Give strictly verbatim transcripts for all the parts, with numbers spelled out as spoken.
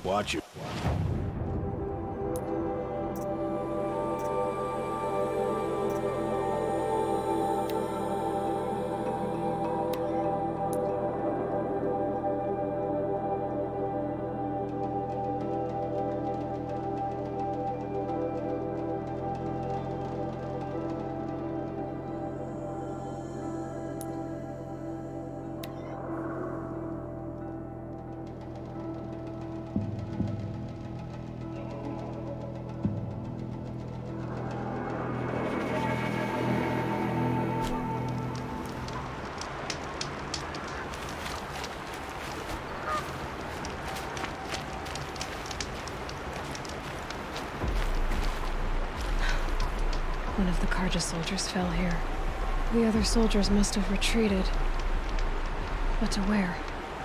Watch it. One of the Carja soldiers fell here. The other soldiers must have retreated. But to where?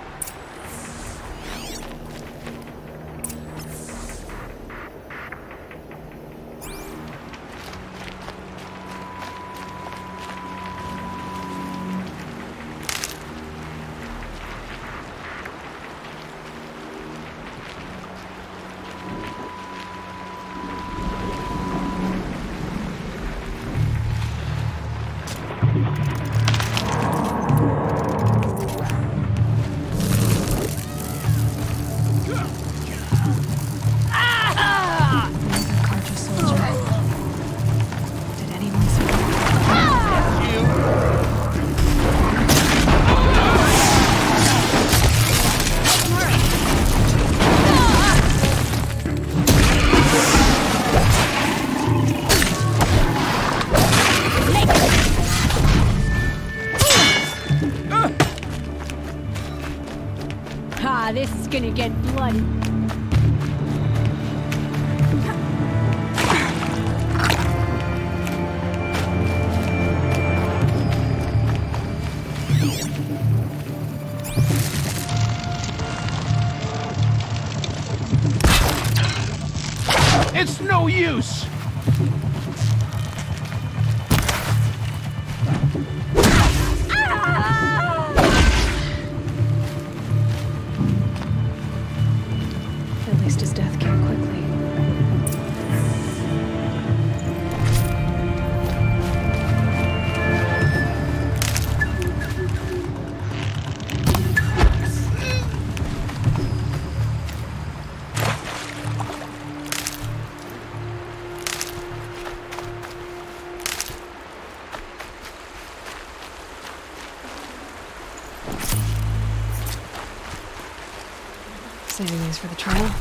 Ah, this is gonna get bloody. It's no use! At least his death came quickly. Saving these for the trial.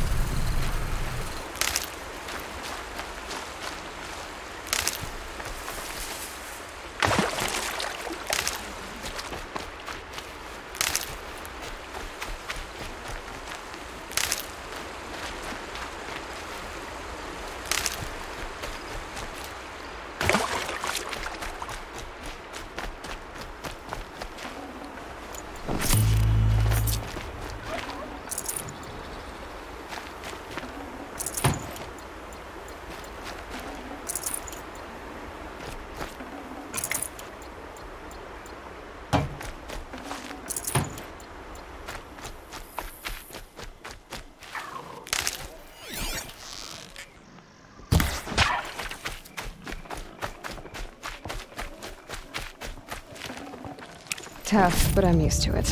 Tough, but I'm used to it.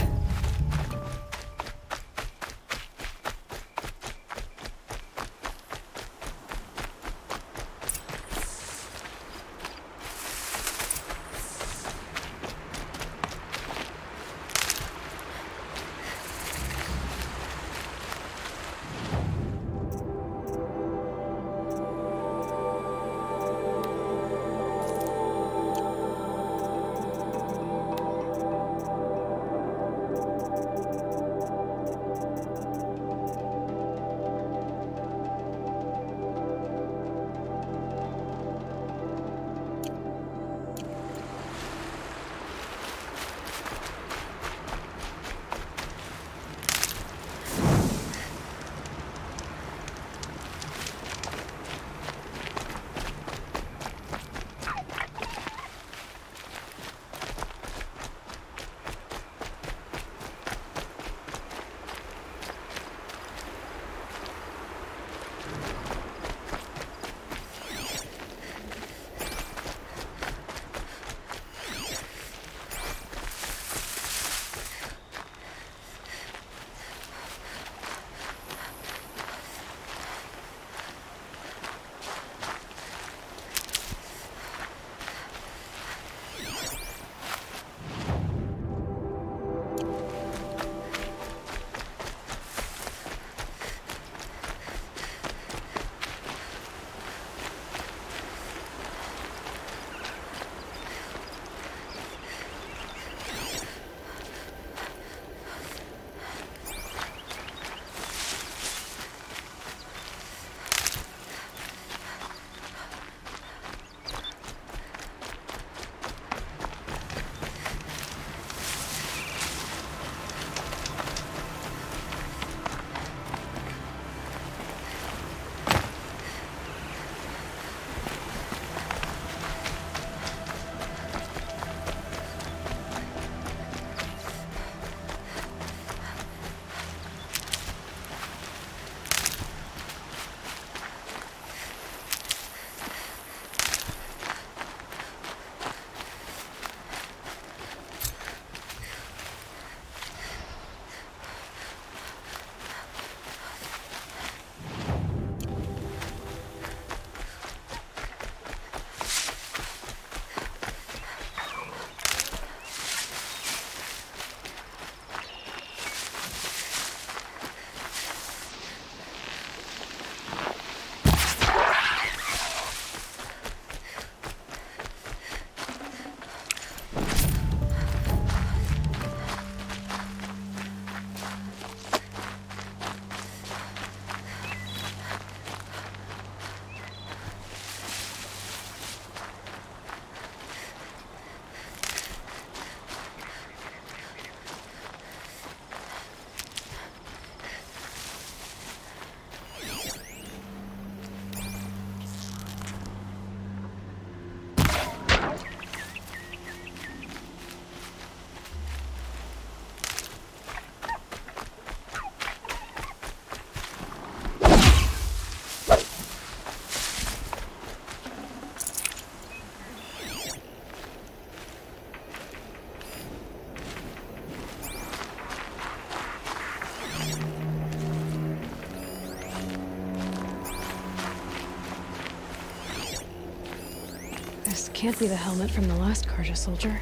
This can't be the helmet from the last Karja soldier.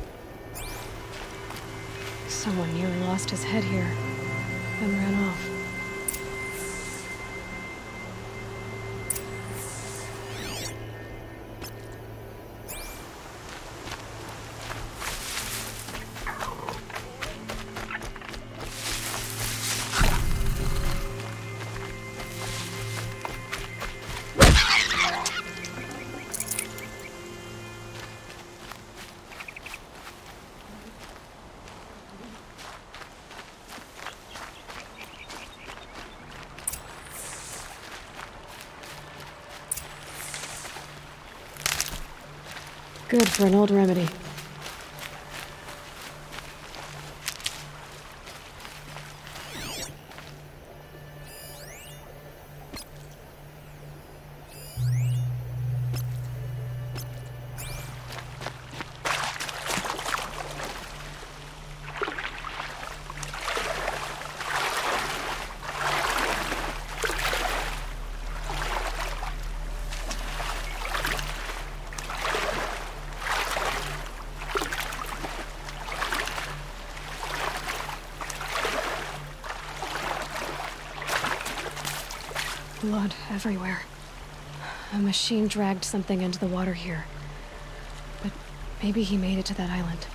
Someone nearly lost his head here, then ran off. Good for an old remedy. Blood everywhere. A machine dragged something into the water here. But maybe he made it to that island.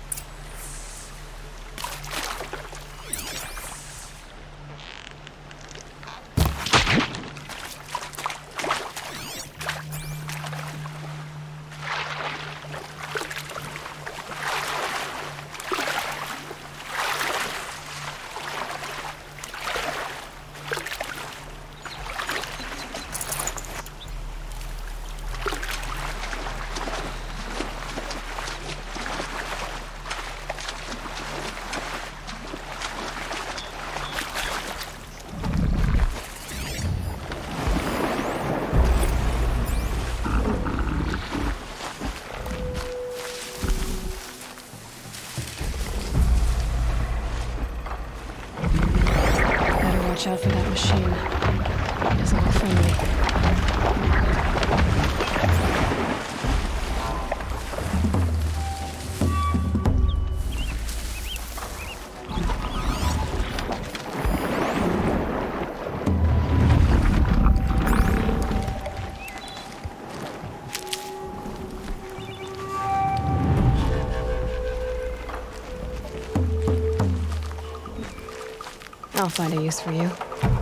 Watch out for that machine. It doesn't look friendly. I'll find a use for you.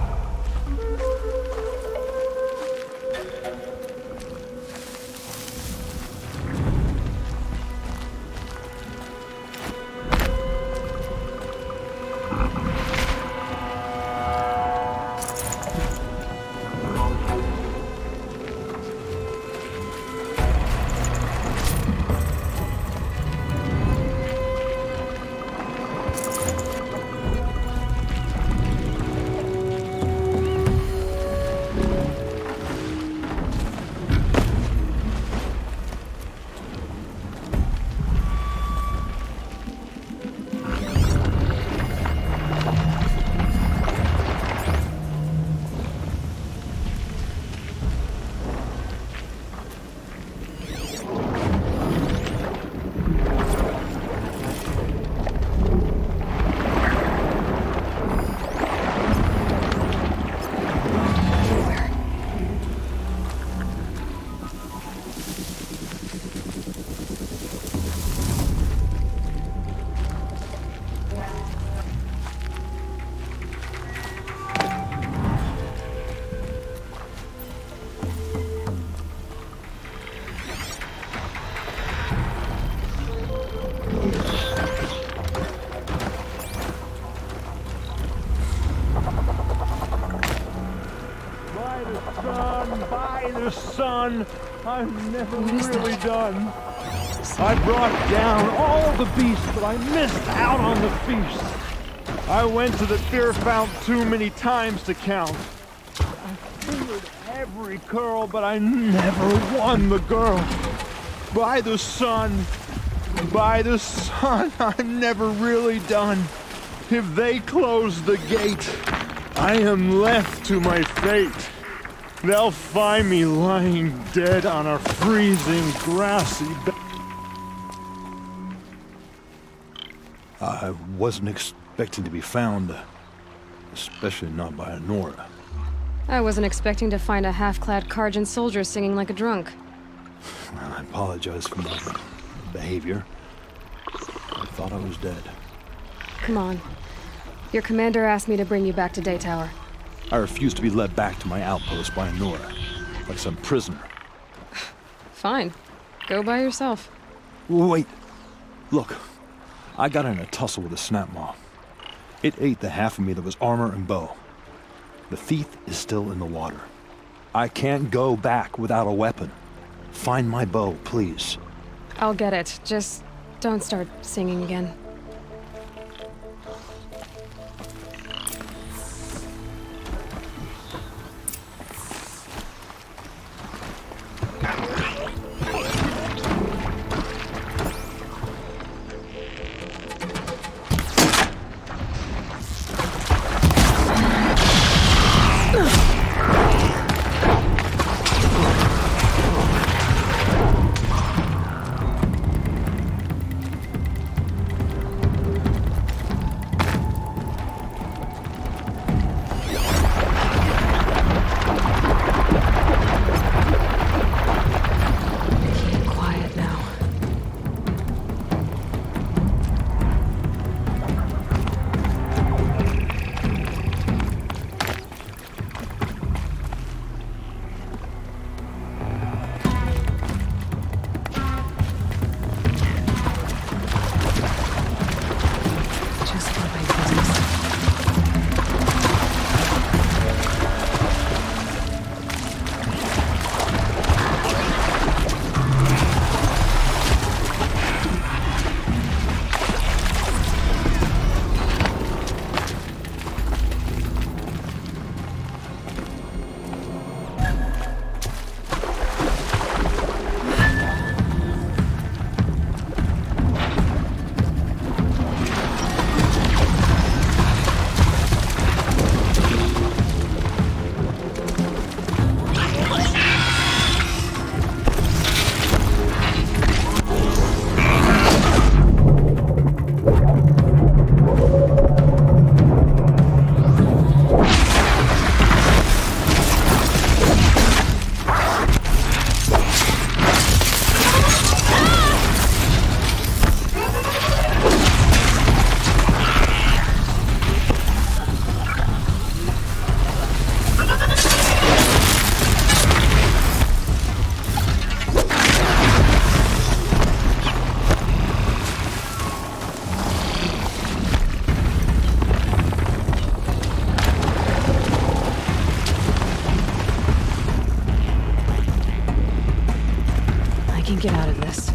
Son, I'm never really done. I brought down all the beasts, but I missed out on the feast. I went to the fear fount too many times to count. I fingered every curl, but I never won the girl. By the sun, by the sun, I'm never really done. If they close the gate, I am left to my fate. They'll find me lying dead on a freezing, grassy bed. I wasn't expecting to be found, especially not by Nora. I wasn't expecting to find a half-clad Karjan soldier singing like a drunk. I apologize for my behavior. I thought I was dead. Come on. Your commander asked me to bring you back to Daytower. I refuse to be led back to my outpost by Nora, like some prisoner. Fine. Go by yourself. Wait. Look. I got in a tussle with a snapmaw. It ate the half of me that was armor and bow. The thief is still in the water. I can't go back without a weapon. Find my bow, please. I'll get it. Just don't start singing again. Get out of this.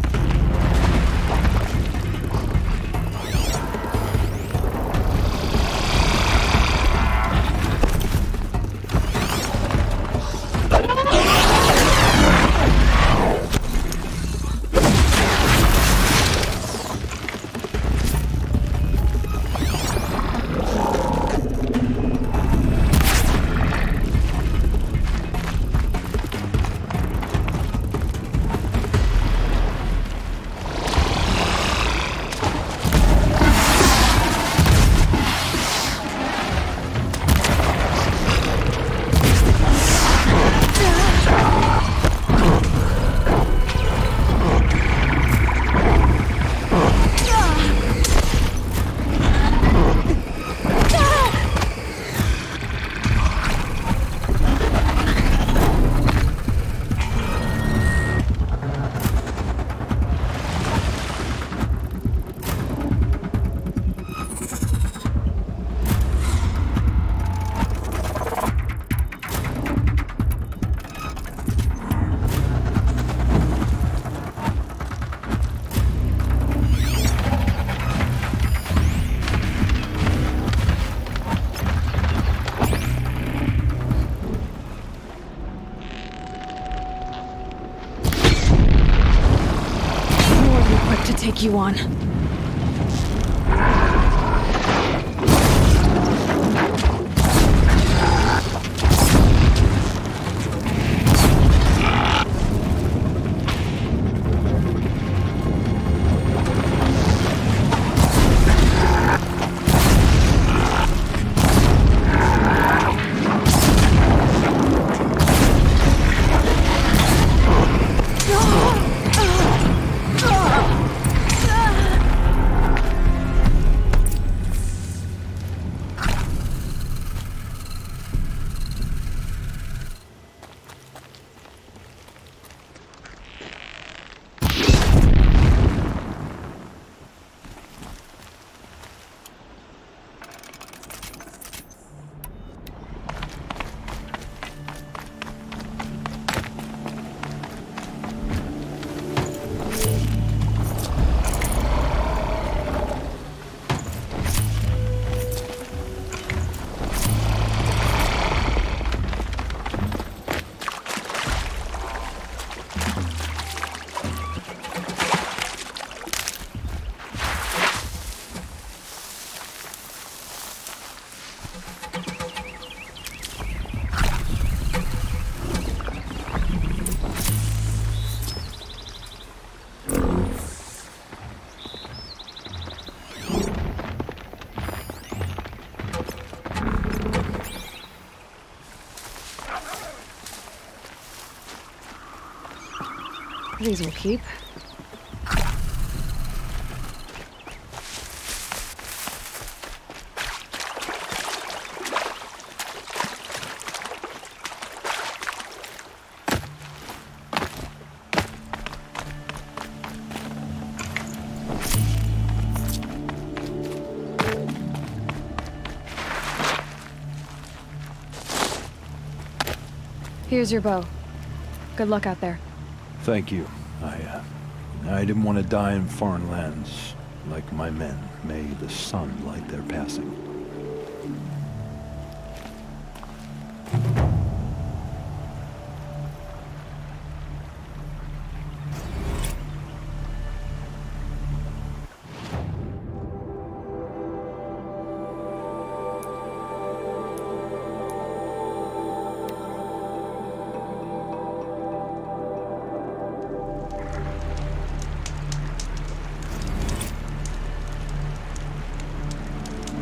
Take you on. These will keep. Here's your bow. Good luck out there. Thank you. I, uh, I didn't want to die in foreign lands, like my men. May the sun light their passing.